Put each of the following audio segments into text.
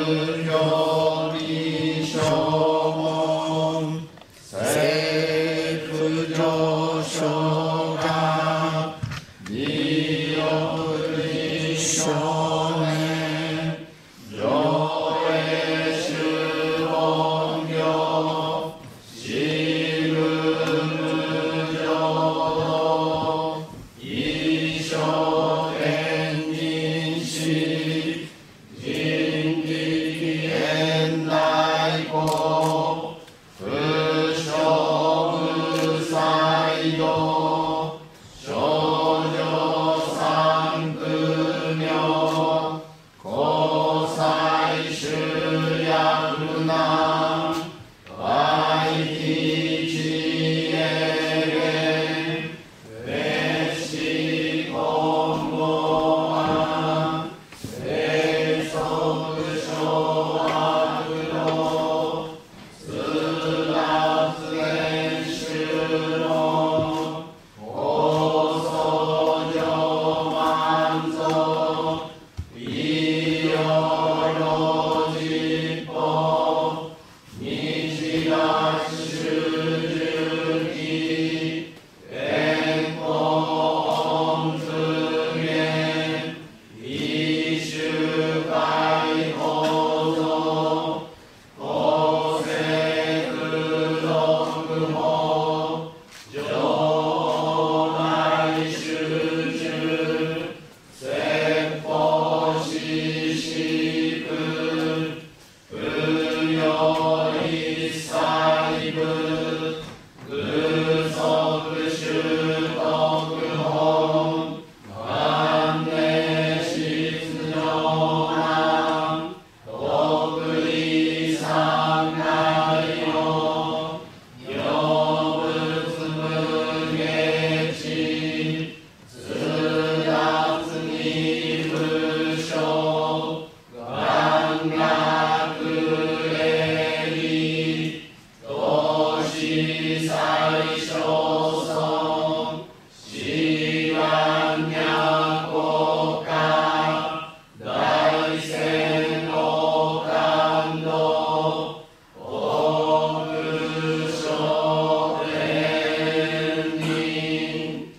よりしょも政府上昇が利用にしょね上映主本業支部無常一生天人し人力現代語不詳無才道少女三苦名交際集約難外気知恵言別紙今後案生息小悪道通達練習論放送上満足医療用実法日学習重機健康音図言一種解放像公正空俗法場内集中説法ししく運用一切部偶則習得本万年質上難特異三内容業物無下地通達に不詳願学営利同志最小尊志願若国家大戦王感動大空所天人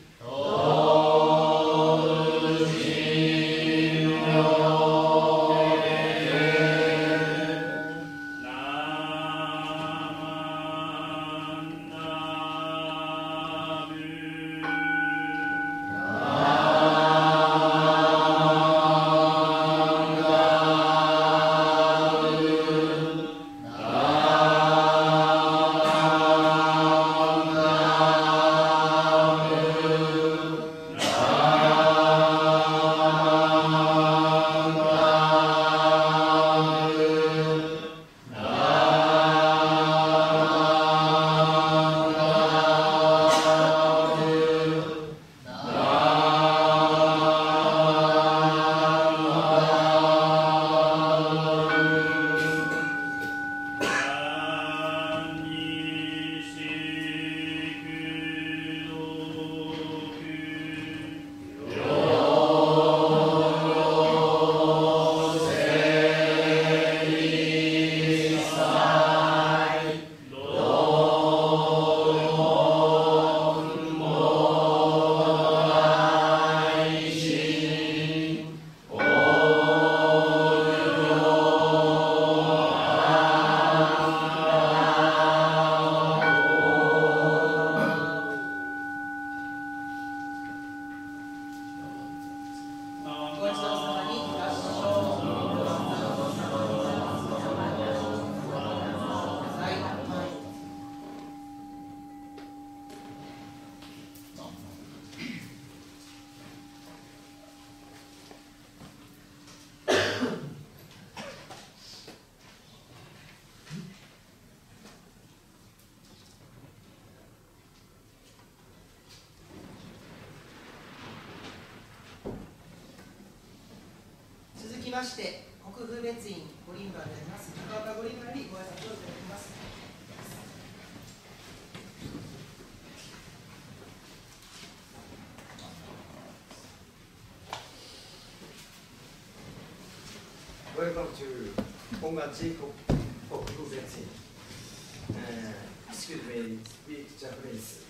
同心妙続きまして国府別院ご輪番であります高岡ご輪番にご挨拶をいただきます。 Welcome to 本願寺国府別院、Excuse me, speak Japanese.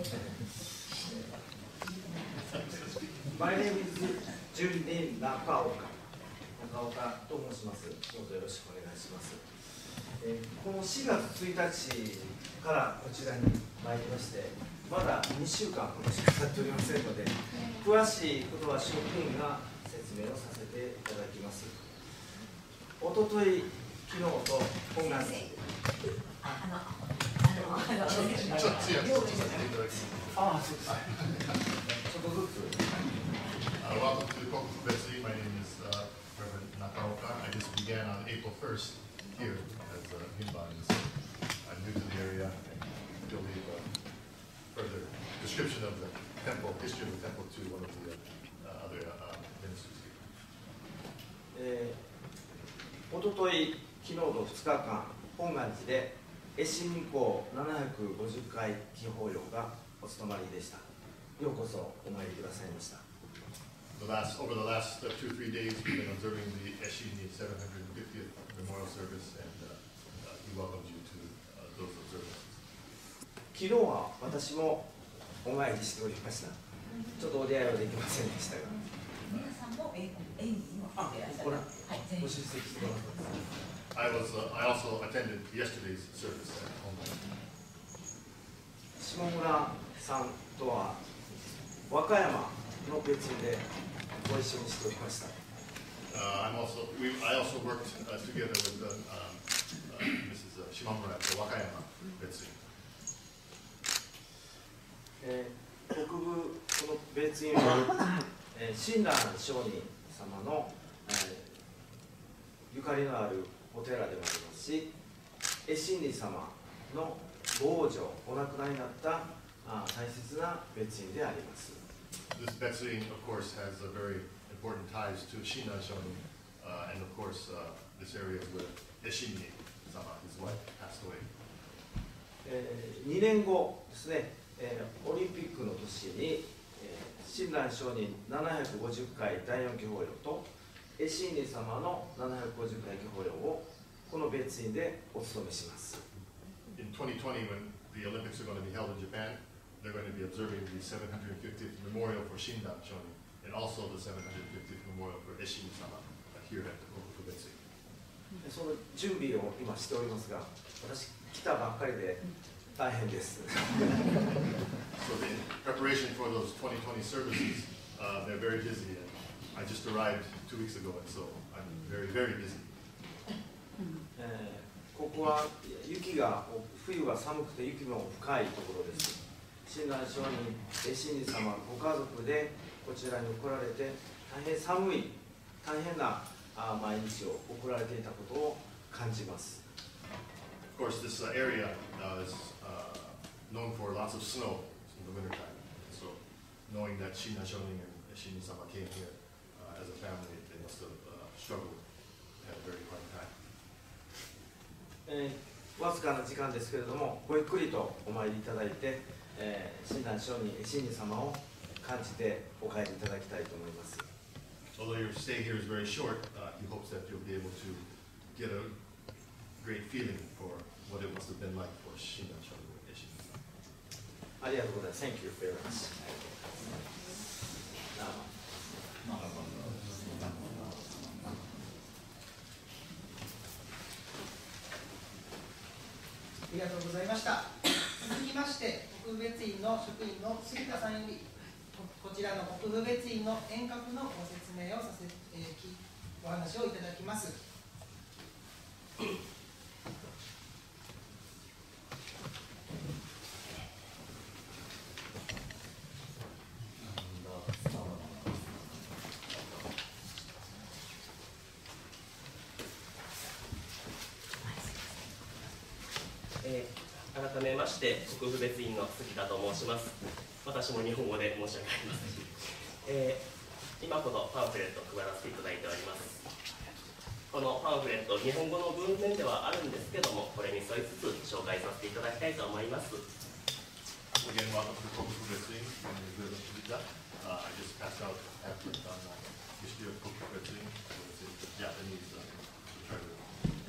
My name is Junrin Nakaoka と申します。どうぞよろしくお願いします。この4月1日からこちらに参りまして、まだ2週間ほどしか経っておりませんので、詳しいことは職員が説明をさせていただきます。おととい、昨日と本願寺 Welcome to Kokufu Betsui. My name is Reverend Nakaoka. I just began on April 1st here as a Hinba in the city. I'm new to the area and you'll leave a further description of the temple, history of the temple to one of the other ministers here. おととい、昨日と2日間、本願寺で越信公750回祈法要がお務まりでした。ようこそお参りくださいました。 Over the last 2-3 days, we've been observing the Eshini 750th memorial service, and he welcomes you to those observances. 昨日は私もお参りしておりました。ちょっとお出会いはできませんでしたが。 皆さんも演技にもこれご出席してください。 I also attended yesterday's service at home. 下村さんとは和歌山の別院でご一緒にしておりました。 I also worked together with Mrs. Shimamura at the Wakayama Betsui. 国部この別院は親鸞上人様の、ゆかりのあるお寺でもありますし、越信寺様のご往生、お亡くなりになった大切な別院であります。 This Betsui, of course, has a very important ties to Shinran Shonin, and of course, this area is where Eshini-sama, his wife, passed away. 2年後ですね、オリンピックの年に、親鸞上人750回第4祈法要と越信寺様の750回祈法要をこの別院でお務めします。 In 2020, when the Olympics are going to be held in Japan, they're going to be observing the 750th memorial for Shinran Shonin, and also the 750th memorial for Eshini-sama here at Kokufu Betsui. その準備を今しておりますが、私来たばっかりで大変です。 So the preparation for those 2020 services, they're very busy, and I just arrived 2 weeks ago, and so I'm very, very busy. ここは冬は寒くて雪も深いところです。親鸞上人、越信寺様ご家族でこちらに来られて大変寒い、大変な毎日を送られていたことを感じます。 Of course, this area is known for lots of snow in the wintertime. So, knowing that Shinran Shonin and Eshini-sama came here as a family, they must have struggled, had a very hard time. わずかな時間ですけれども、ごゆっくりとお参りいただいて、親鸞上人、越信寺様を感じてお帰りいただきたいと思います。 Although your stay here is very short, he hopes that you'll be able to get a great feeling for what it must have been like for Shinran Shonin and Eshini-sama. ありがとうございます。Thank you very much. ありがとうございました。続きまして、国府別院の職員の杉田さんより、こちらの国府別院の遠隔のご説明をお話をいただきます。 改めまして国府別院の杉田と申します。私も日本語で申し訳ありませんし、今このパンフレットを配らせていただいております。このパンフレット、日本語の文面ではあるんですけども、これに沿いつつ紹介させていただきたいと思います。 Again, welcome to Kokufu Betsui. My name is Shibita. I just passed out a pamphlet on the history of Kokufu Betsui. So it's in Japanese. Try to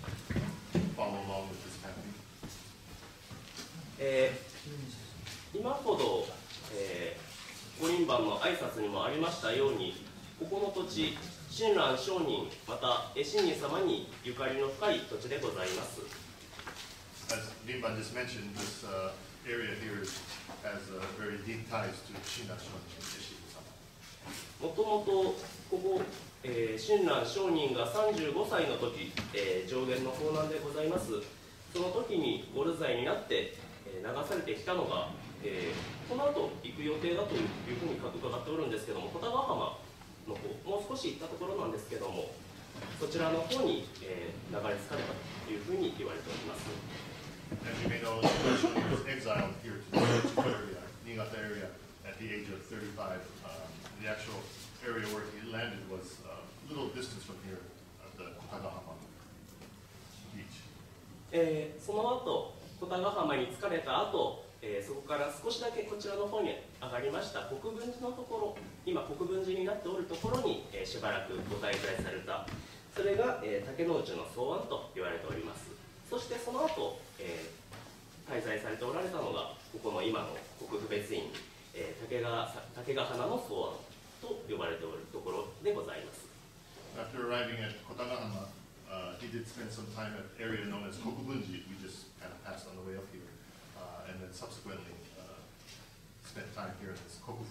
今ほど、ご輪番の挨拶にもありましたように、ここの土地、親鸞上人、また親人様にゆかりの深い土地でございます。 As Rinban just mentioned, this area here has very deep ties to Shinran Shonin and Ishin-sama. もともとここ、親鸞上人が35歳の時、上元の法難でございます。その時にご流罪になって、流されてきたのが、この後行く予定だというふうに伺っておるんですけども、穂高浜の方、もう少し行ったところなんですけども、そちらの方に、流れ着かれたというふうに言われております。 As you may know, Shinran was exiled here to the area, Niigata area, at the age of 35. The actual area where he landed was a little distance from here at the Kotagahama beach. その後、穂高浜に着かれた後、そこから少しだけこちらの方に上がりました国分寺のところ、今国分寺になっておるところに、しばらくご滞在された。それが、竹之内の草案と言われております。そしてその後、滞在されておられたのがここの今の国府別院、竹ヶ花の草案と呼ばれておるところでございます。 After arriving at Kotagahama, he did spend some time at an area known as Kokubunji. We just kind of passed on the way up here, and then subsequently spent time here in this Kokufu.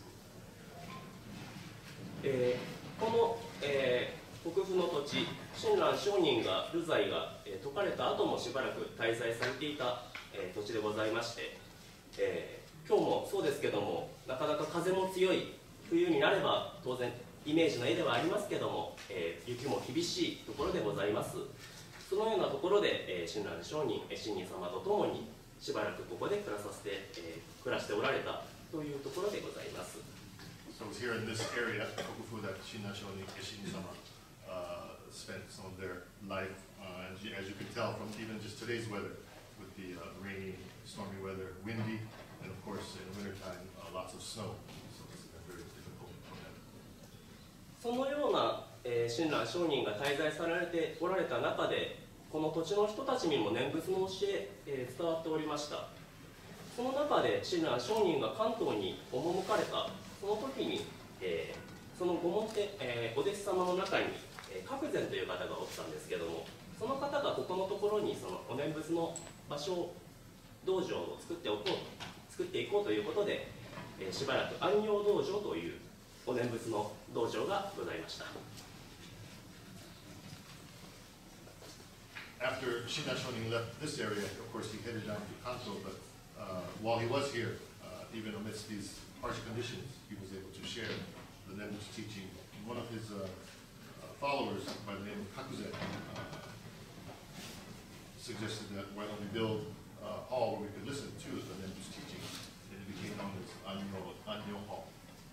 この、国府の土地、親鸞上人が流罪が、解かれた後もしばらく滞在されていた、土地でございまして、今日もそうですけども、なかなか風も強い冬になれば当然イメージの絵ではありますけども、雪も厳しいところでございます。そのようなところで、親鸞上人、親人様と共にしばらくここで暮らしておられたというところでございます。 So it was here in this area, Kokufu, that Shinran Shonin Ishin-sama spent some of their life. As you can tell from even just today's weather, with the rainy, stormy weather, windy, and of course in wintertime, lots of snow. So it's very difficult for them. そのような、親鸞上人が滞在されておられた中で、この土地の人たちにも念仏の教え、伝わっておりました。その中で親鸞上人が関東に赴かれたその時に、そのごもって、お弟子様の中に、覚禅という方がおったんですけども、その方がここのところにそのお念仏の場所、道場を作っていこうということで、しばらく安養道場というお念仏の道場がございました。 After Shinran Shonin left this area, of course, he headed down to Kanto, but while he was here, even amidst these harsh conditions, he was able to share the Nebut's teaching. One of his followers, by the name of Kakuzen, suggested that why don't we build a hall where we could listen to the Nebut's teaching, and it became known as Anyo Hall.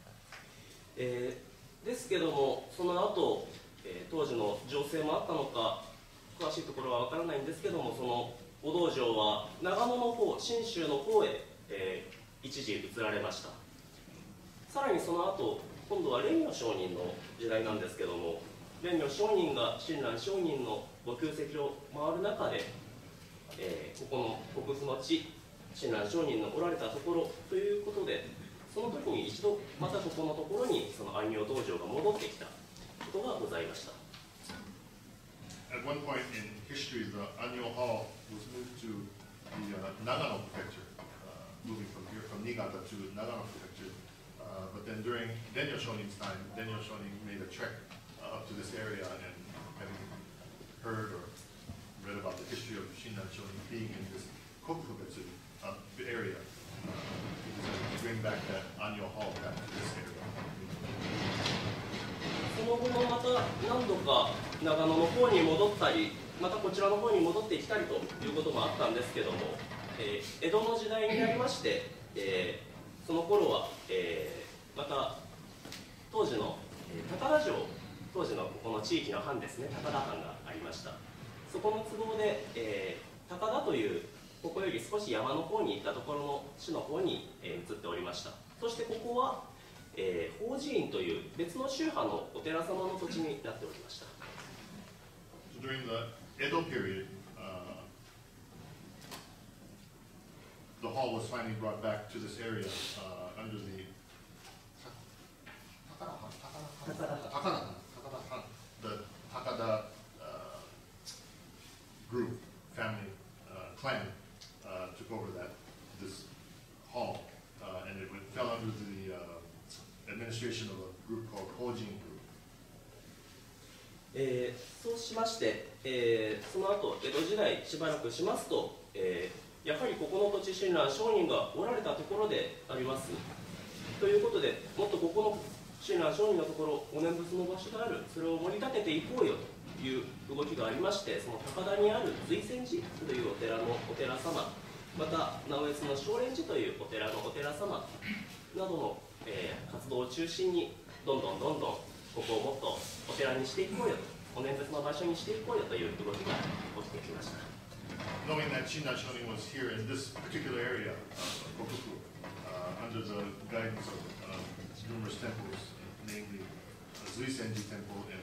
ですけども、その後、当時の情勢もあったのか、詳しいところはわからないんですけども、そのお道場は長野の方、信州の方へ、一時移られました。さらにその後、今度は蓮如上人の時代なんですけども、蓮如上人が親鸞上人のご旧跡を回る中で、ここの国府の地、親鸞上人のおられたところということで、その時に一度またここのところにその安養道場が戻ってきたことがございました。 At one point in history, the Anyo Hall was moved to the Nagano prefecture, moving from here, from Niigata to Nagano prefecture. But then during Renyo Shonin's time, Renyo Shonin made a trek up to this area, and having heard or read about the history of Shinran Shonin being in this Kokubetsu area, he decided to bring back that Anyo Hall back to this area. その後もまた何度か長野の方に戻ったり、またこちらの方に戻ってきたりということもあったんですけども、江戸の時代になりまして、その頃は、また当時の、高田城、当時のここの地域の藩ですね、高田藩がありました。そこの都合で、高田というここより少し山の方に行ったところの市の方に、移っておりました。そしてここは法寺院という別の宗派のお寺様の土地になっておりました。 So during the Edo period, the hall hall was finally brought back to this area under the the Takada group, family, clan took over this hall, and it fell under the administration of a group called Hojin Group. そうしまして、その後江戸時代しばらくしますと、やはりここの土地親鸞上人がおられたところでありますということで、もっとここの親鸞上人のところお念仏の場所である、それを盛り立てていこうよという動きがありまして、その高田にある随泉寺というお寺様、また直江津の少蓮寺というお寺様などの、活動を中心にどんどんここをもっとお寺にしていこうよと、お念仏の場所にしていこうよという動きが起きてきました。 Knowing that Shinran Shonin was here in this particular area of Kokuku, under the guidance of numerous temples, namely Zuisenji Temple and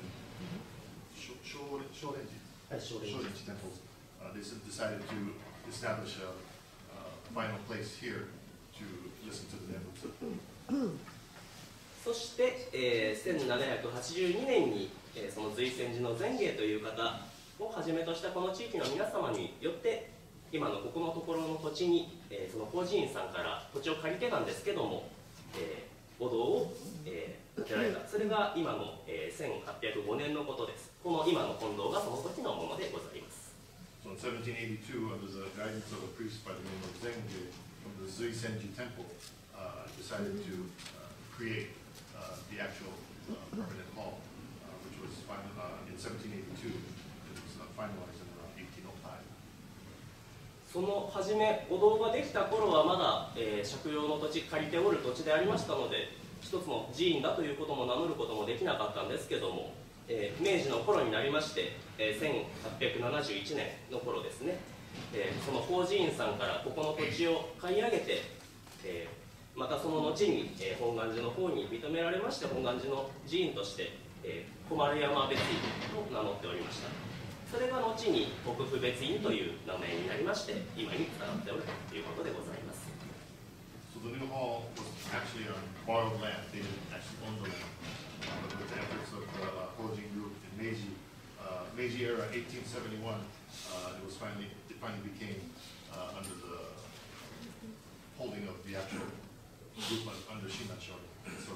Shorenji temples, they decided to establish a final place here to listen to the Nembutsu. そして、1782年に、その随泉寺の善芸という方をはじめとしたこの地域の皆様によって今のここのところの土地に、その法人院さんから土地を借りてたんですけども、お堂を、建てられた、それが今の、1805年のことです。この今の本堂がその時のものでございます。 So in 1782, under the guidance of a priest by the name of Zenge from the Zuisenji Temple, decided to create the actual permanent hall, which was in 1782. It was finalized in around 1805. その初めお堂ができた頃はまだ、借用の土地借りておる土地でありましたので、一つの寺院だということも名乗ることもできなかったんですけども、明治の頃になりまして、1871年の頃ですね、その法人院さんからここの土地を買い上げて、またその後に、本願寺の方に認められまして、本願寺の寺院として、小丸山別院と名乗っておりました。それが後に国府別院という名前になりまして、今に伝わっておるということでございます。 So the new hall was actually on borrowed land. They didn't actually own the land. But with the efforts of the Hojin Group in Meiji era, 1871, it finally became under the holding of the actual group under Shinran Shonin. So,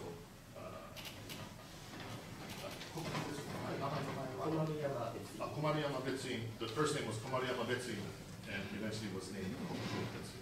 Komaruyama Betsuin, the first name was Komaruyama Betsuin, and eventually was named Kokufu Betsuin.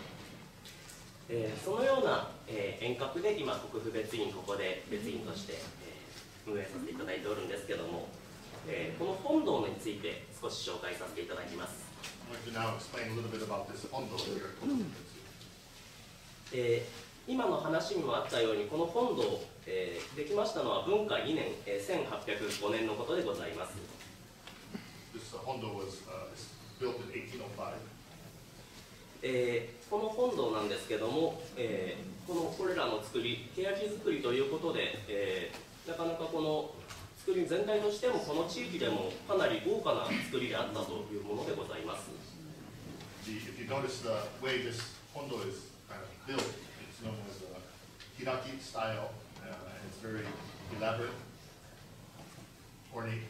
そのような、遠隔で今国府別院ここで別院として、運営させていただいておるんですけども、この本堂について少し紹介させていただきます。 I'd like to now explain a little bit about this hondo here at Kokufu Betsuin. 今の話にもあったようにこの本堂、できましたのは文化2年、1805年のことでございます。 This hondo was built in 1805. この本堂なんですけども、これらの作り、欅作りということで、なかなかこの作り全体としてもこの地域でもかなり豪華な作りであったというものでございます。 If you notice the way this hondo is kind of built, it's known as a hiraki style, and it's very elaborate, ornate.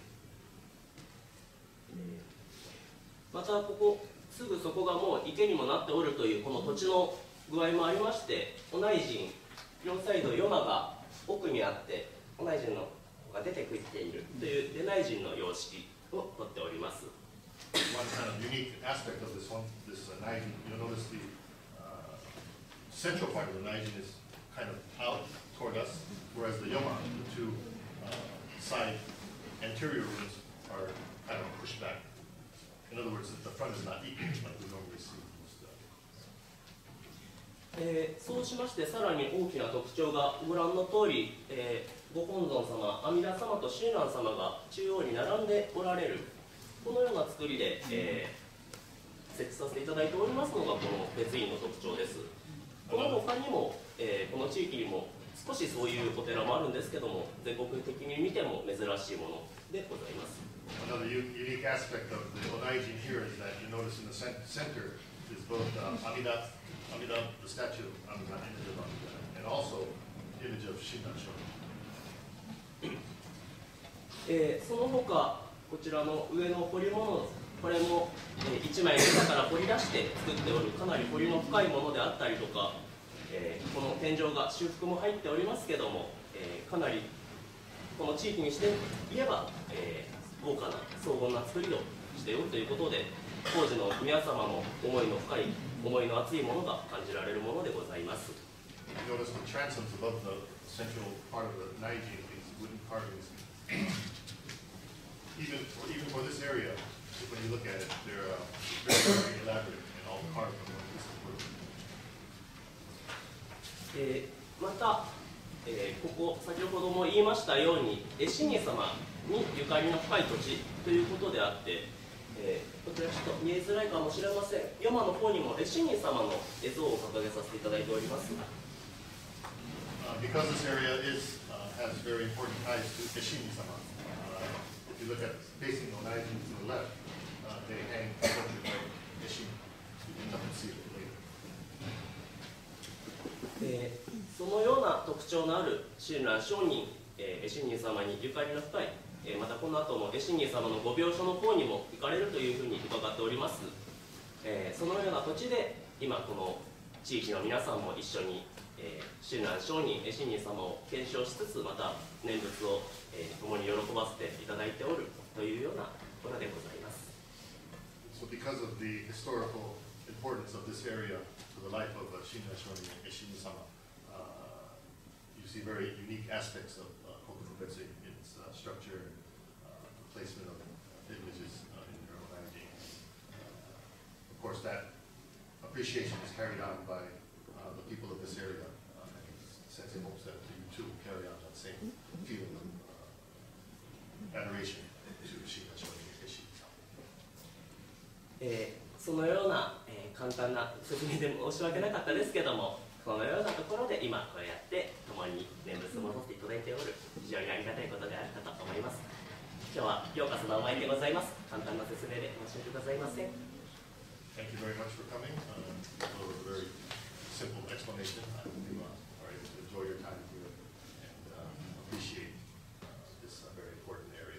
またここすぐそこがもう池にもなっておるというこの土地の具合もありまして、お内陣両サイド夜間が奥にあってお内陣のが出てきているという出内陣の様式をとっております。 One kind of unique aspect of this naijin, you'll notice the central point of the naijin is kind of out toward us, whereas the yoma, the two side anterior rooms, are kind of pushed back. In other words, the front is not equal like we normally see. そうしましてさらに大きな特徴がご覧の通り、ご本尊様、阿弥陀様と親鸞様が中央に並んでおられるこのような作りで、設置させていただいておりますのがこの別院の特徴です。この他にも、この地域にも少しそういうお寺もあるんですけども、全国的に見ても珍しいものでございます。 Another unique aspect of the onaijin here is that you notice in the center is both Amida, the statue of Amida, image of Amida, and also image of Shinran Shonin. その他こちらの上の彫り物、これも、1枚中から彫り出して作っておるかなり彫りの深いものであったりとか、この天井が修復も入っておりますけども、かなりこの地域にしていえば、豪華な荘厳な作りをしておるということで、当時の皆様の思いの深い、思いの熱いものが感じられるものでございます。 Notice the transoms above the central part of the Naiji, these wooden carvings. Even for this area, when you look at it, they're very, very elaborate and all carved from this wood. また、ここ先ほども言いましたように、神尼様にゆかりの深い土地ということであって、こちらちょっと見えづらいかもしれません。山の方にも神尼様の絵像を掲げさせていただいております。 Because this area has very important ties to Eshini sama. If you look at facing the Naiji to the left, they hang portrait of Eshini. You can come and see it later. そのような特徴のある親鸞上人、神尼様にゆかりの深い、またこの後も神尼様のご病所の方にも行かれるというふうに伺っております。そのような土地で今この地域の皆さんも一緒に親鸞上人、神尼様を継承しつつ、また念仏を共に喜ばせていただいておるというようなところでございます。 So because of the historical importance of this area to the life of Shinran Shonin and Eshini sama, you see very unique aspects of Kokubetsu, its structure, the placement of images in their own Naiji. Of course, that appreciation is carried on by the people of this area. Sensei hopes that you too carry on that same feeling of adoration to Shinran Shonin and Eshini sama. そのような、簡単な説明で申し訳なかったですけども、このようなところで今こうやって共に念仏を戻っていただいておる、非常にありがたいことであるかと思います。今日はようかそのお参りでございます。簡単な説明で申し訳ございません。 Thank you very much for coming. It was a very simple explanation. I hope you are able to enjoy your time here and appreciate this very important area.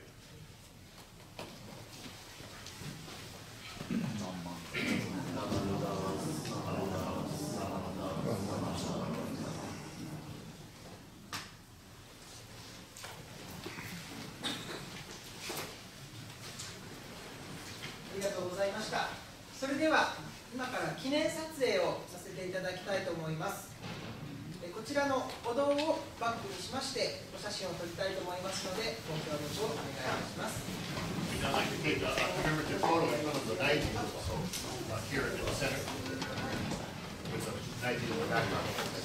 ありがとうございました。それでは今から記念撮影をさせていただきたいと思います。こちらの歩道をバックにしましてお写真を撮りたいと思いますのでご協力をお願いいたします。 I'd like to take a commemorative photo in front of the Naiji, so here in the center, with the Naiji in the background.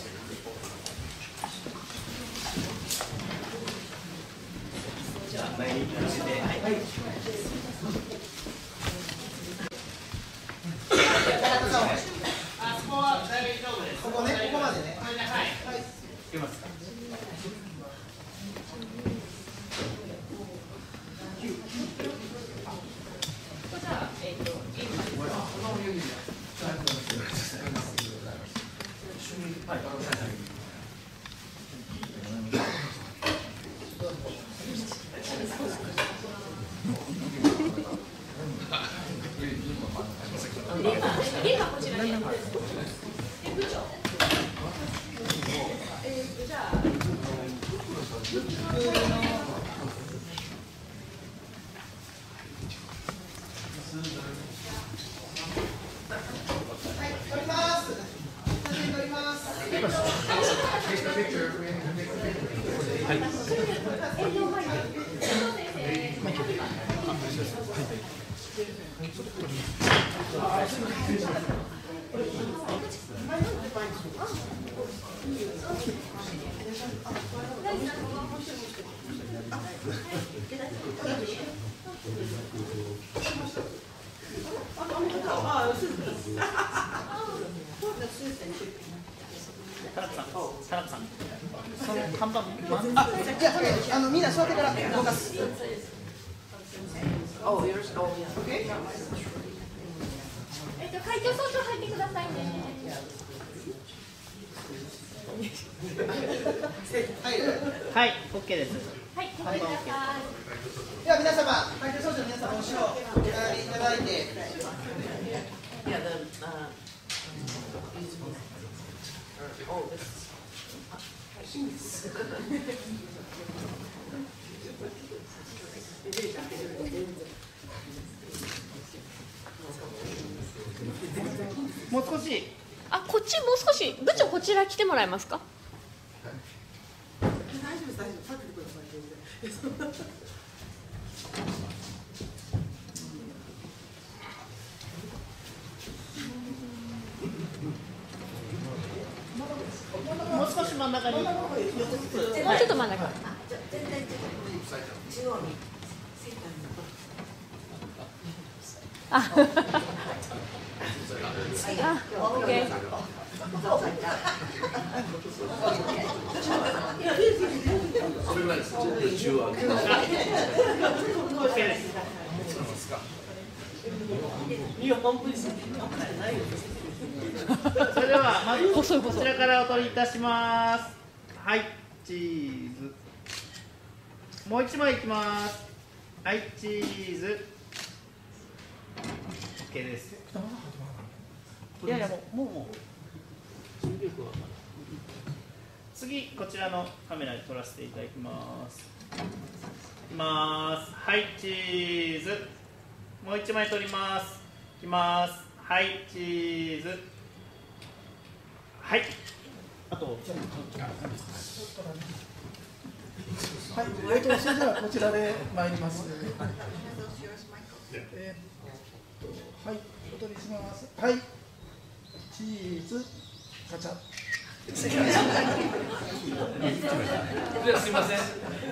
じゃあ前に行かせて、はい。あそこは大丈夫です。 ここね、ここまでね。 これで、はい。 はい。 いけますか。 みんな座ってから動かす。 およろしく。 OK？ 開業装置入ってくださいね。 はい、OK です。 はい、入ってください。 では皆様、会計装置の皆様、お城をお並びいただいて。 もう少し。 あ、こっちもう少し部長こちら来てもらえますか。 もう少し真ん中に。もうちょっと真ん中。あ、オッケー。 それではまずこちらからお取りいたします。はい、チーズ。もう一枚いきます。はい、チーズ。OK です。いやいやもう次こちらのカメラで撮らせていただきます。いきます。はい、チーズ。もう一枚撮ります。いきます。はい、チーズ。はい。あと。 はい、それではこちらで参ります。はい、お取りします。はい、チーズ、ガチャ。 すみません。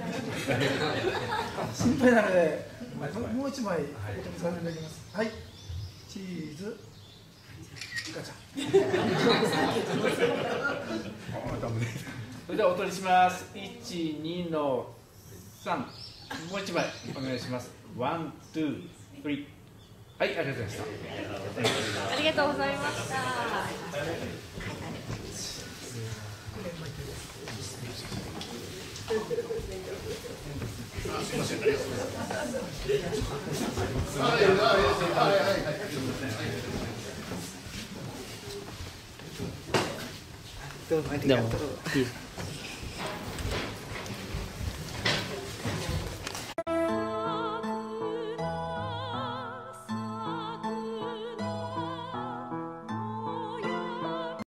心配なので、もう一枚お取りさせていただきます。はい、チーズ、ガチャ。 それではお取りします。1、2の3。もう一枚お願いします。1、2、3。はい、ありがとうございました。 ありがとうございました。 すみません。ありがとうございます。 どうもありがとう。